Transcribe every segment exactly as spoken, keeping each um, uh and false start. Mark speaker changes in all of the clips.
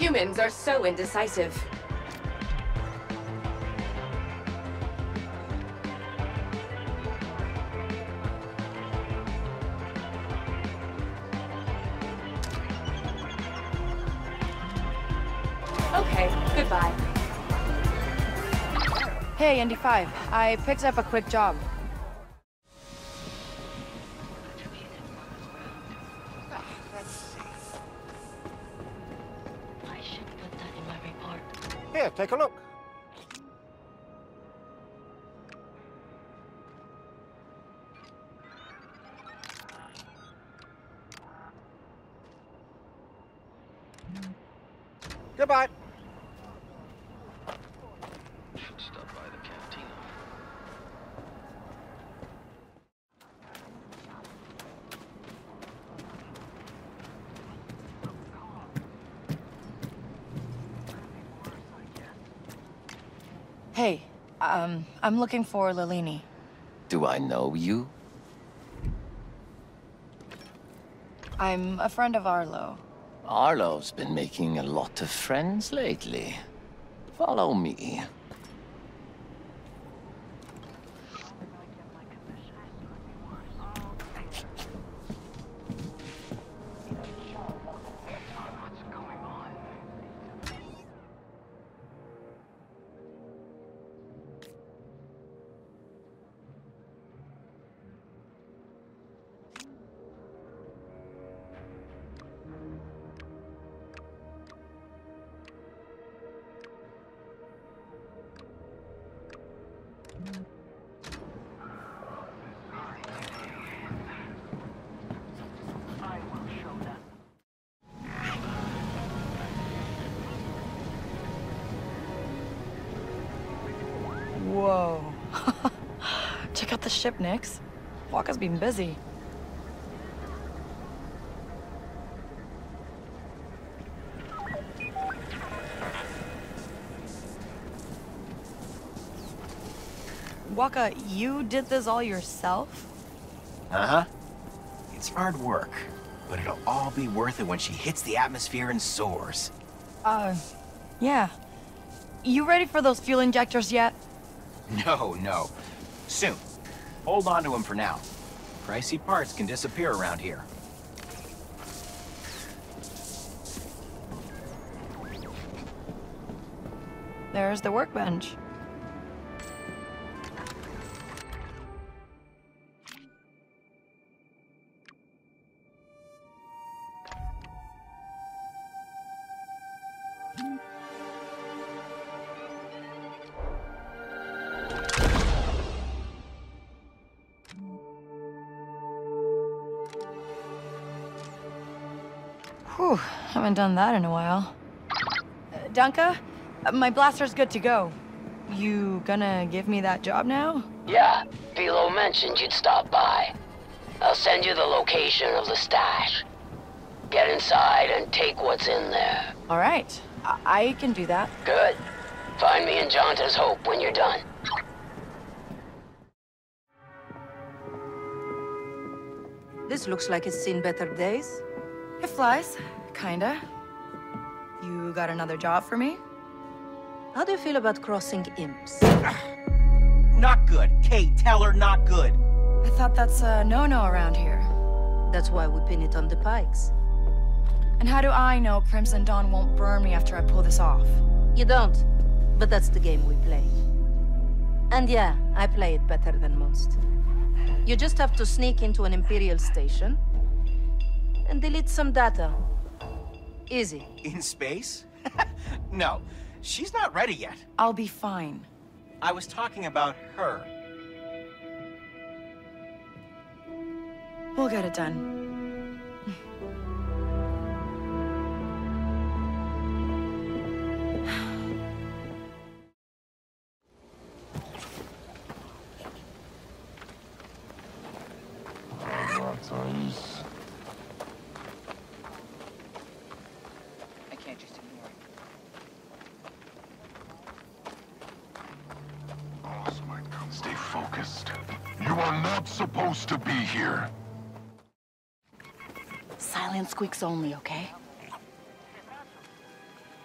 Speaker 1: Humans are so indecisive. Okay, goodbye.
Speaker 2: Hey, Indy five. I picked up a quick job.
Speaker 3: I should put that in my report.
Speaker 4: Here, take a look. Goodbye.
Speaker 5: Should stop by the cantina.
Speaker 2: Hey, um, I'm looking for Lilini.
Speaker 6: Do I know you?
Speaker 2: I'm a friend of Arlo.
Speaker 6: Arlo's been making a lot of friends lately. Follow me.
Speaker 2: Whoa. Check out the ship, Nix. Waka's been busy. Waka, you did this all yourself?
Speaker 7: Uh-huh. It's hard work, but it'll all be worth it when she hits the atmosphere and soars.
Speaker 2: Uh, yeah. You ready for those fuel injectors yet?
Speaker 7: No, no. Soon. Hold on to them for now. Pricey parts can disappear around here.
Speaker 2: There's the workbench. Whew, haven't done that in a while. Uh, Dunka, uh, my blaster's good to go. You gonna give me that job now?
Speaker 3: Yeah, Philo mentioned you'd stop by. I'll send you the location of the stash. Get inside and take what's in there.
Speaker 2: All right, I, I can do that.
Speaker 3: Good. Find me in Jonta's Hope when you're done.
Speaker 8: This looks like it's seen better days.
Speaker 2: It flies, kinda. You got another job for me?
Speaker 8: How do you feel about crossing imps?
Speaker 7: Not good. Kate, tell her not good.
Speaker 2: I thought that's a no-no around here.
Speaker 8: That's why we pin it on the pikes.
Speaker 2: And how do I know Crimson Dawn won't burn me after I pull this off?
Speaker 8: You don't, but that's the game we play. And yeah, I play it better than most. You just have to sneak into an Imperial station and delete some data. Easy.
Speaker 7: In space? No, she's not ready yet.
Speaker 2: I'll be fine.
Speaker 7: I was talking about her.
Speaker 2: We'll get it done.
Speaker 7: I can't just ignore it.
Speaker 9: Stay focused. You are not supposed to be here.
Speaker 2: Silent squeaks only, okay?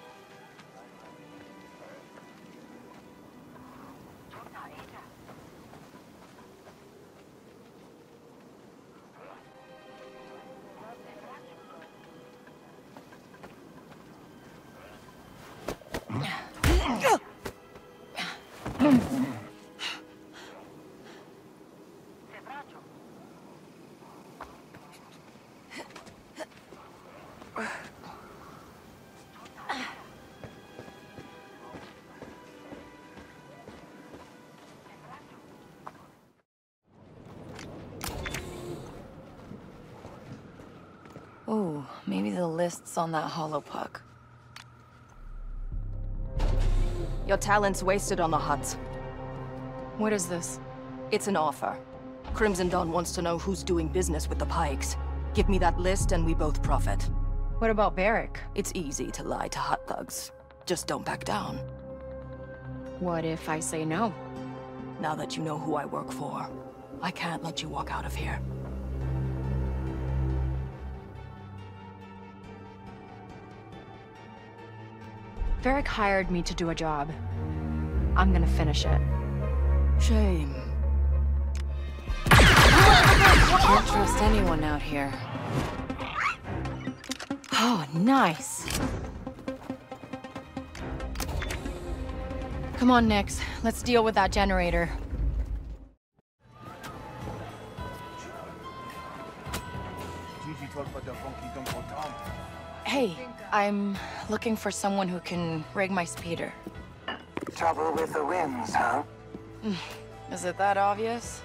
Speaker 2: me the lists on that holopuck.
Speaker 1: Your talent's wasted on the Hutt.
Speaker 2: What is this?
Speaker 1: It's an offer. Crimson Dawn wants to know who's doing business with the Pikes. Give me that list and we both profit.
Speaker 2: What about Barrick?
Speaker 1: It's easy to lie to Hutt thugs. Just don't back down.
Speaker 2: What if I say no?
Speaker 1: Now that you know who I work for, I can't let you walk out of here.
Speaker 2: Barrick hired me to do a job. I'm gonna finish it.
Speaker 1: Shame.
Speaker 2: Can't trust anyone out here. Oh, nice. Come on, Nix. Let's deal with that generator. Hey, I'm looking for someone who can rig my speeder.
Speaker 10: Trouble with the winds, huh?
Speaker 2: Is it that obvious?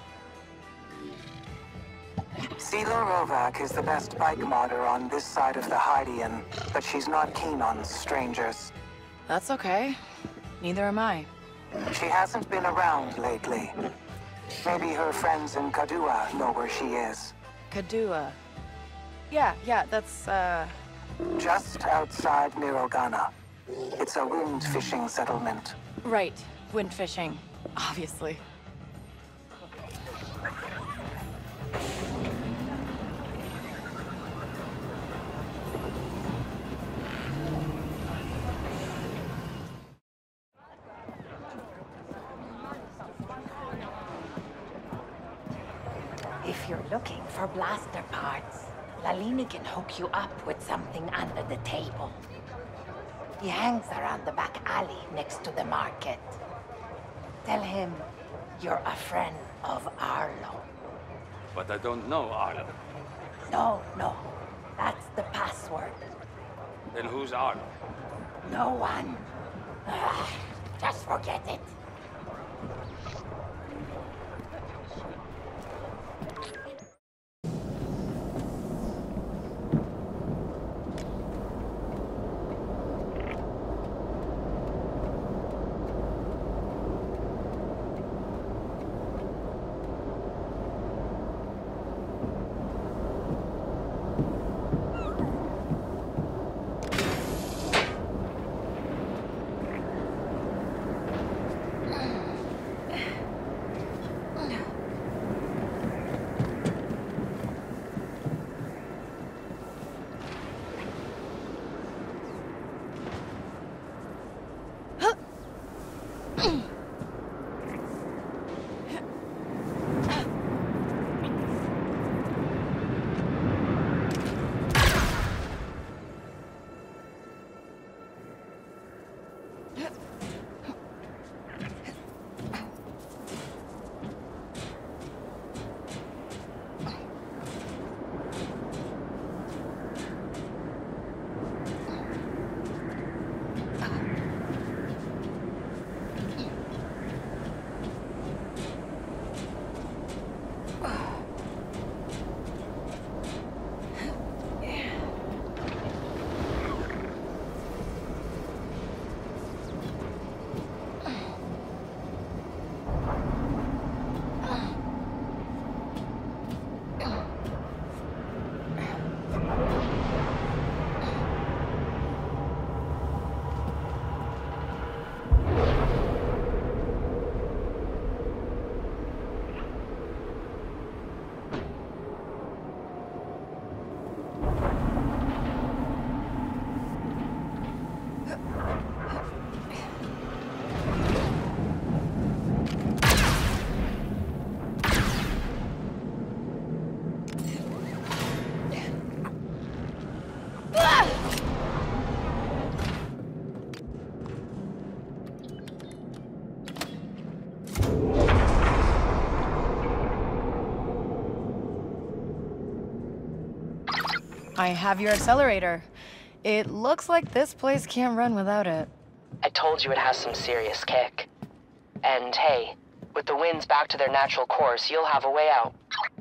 Speaker 10: Sela Rovak is the best bike modder on this side of the Hydian, but she's not keen on strangers.
Speaker 2: That's okay. Neither am I.
Speaker 10: She hasn't been around lately. Maybe her friends in Kadua know where she is.
Speaker 2: Kadua. Yeah, yeah, that's, uh...
Speaker 10: Just outside Mirogana. It's a wind fishing settlement.
Speaker 2: Right. Wind fishing. Obviously.
Speaker 11: If you're looking for blaster parts, Lalini can hook you up with something under the table. He hangs around the back alley next to the market. Tell him you're a friend of Arlo.
Speaker 12: But I don't know Arlo.
Speaker 11: No, no. That's the password.
Speaker 12: Then who's Arlo?
Speaker 11: No one. Ugh, just forget it.
Speaker 2: I have your accelerator. It looks like this place can't run without it.
Speaker 13: I told you it has some serious kick. And hey, with the winds back to their natural course, you'll have a way out.